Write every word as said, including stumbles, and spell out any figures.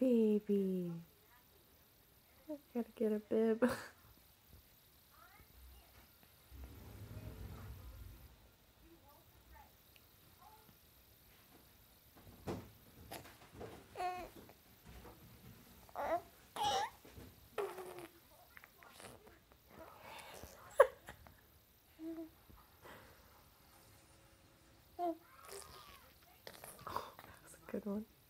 baby. I gotta get a bib. That was a good one.